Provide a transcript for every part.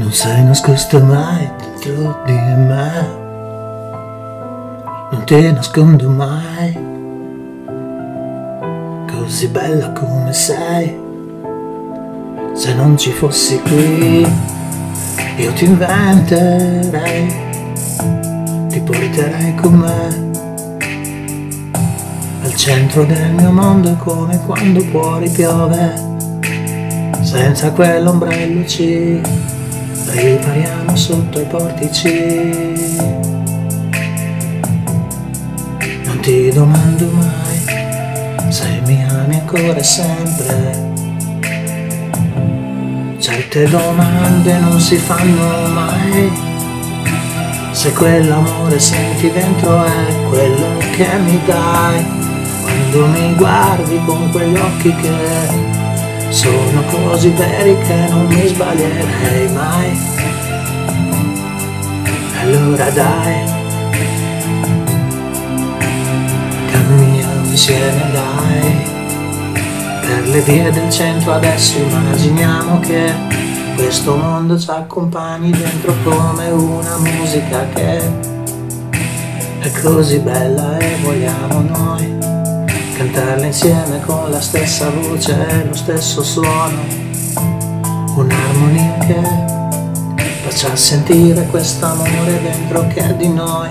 Non sei nascosta mai dentro di me, non ti nascondo mai, così bella come sei. Se non ci fossi qui, io ti inventerei, ti porterei con me al centro del mio mondo. È come quando fuori piove, senza quell'ombrello ci ripariamo sotto i portici. Non ti domando mai se mi ami ancora e sempre. Certe domande non si fanno mai, se quell'amore senti dentro è quello che mi dai. Quando mi guardi con quegli occhi che sono così veri che non mi sbaglierei mai. Allora dai, camminiamo insieme dai, per le vie del centro adesso immaginiamo che questo mondo ci accompagni dentro come una musica che è così bella e vogliamo noi cantarla insieme con la stessa voce e lo stesso suono, un'armonia che faccia sentire quest'amore dentro che è di noi.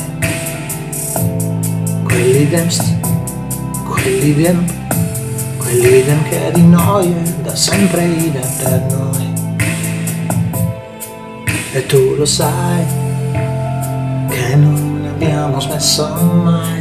Quell'idem che è di noi è da sempre idem per noi. E tu lo sai che non abbiamo smesso mai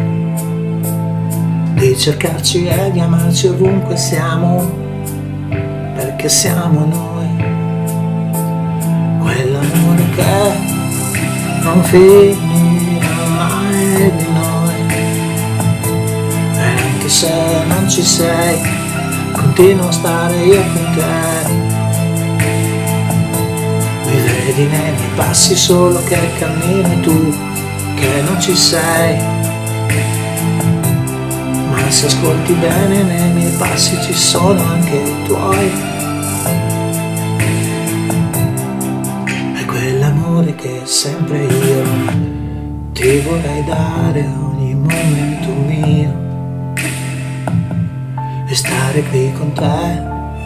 di cercarci e di amarci ovunque siamo, perché siamo noi, quell'amore che non finirà mai di noi. E anche se non ci sei, continuo a stare io con te. Mi vedi nei miei passi solo che cammini tu, che non ci sei. Ma se ascolti bene nei miei passi ci sono anche i tuoi. È quell'amore che sempre io ti vorrei dare ogni momento mio, e stare qui con te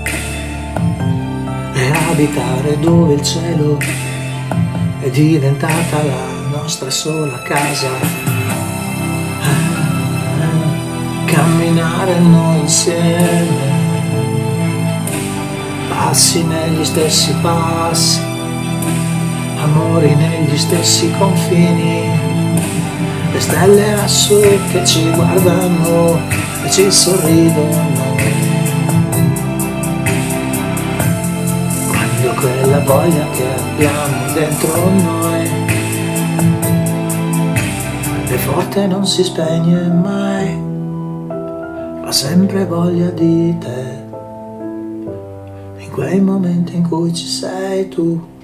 e abitare dove il cielo è diventata la nostra sola casa. Camminare noi insieme, passi negli stessi passi, amori negli stessi confini, le stelle lassù che ci guardano e ci sorridono. Quando quella voglia che abbiamo dentro noi è forte, non si spegne mai, ho sempre voglia di te, in quei momenti in cui ci sei tu.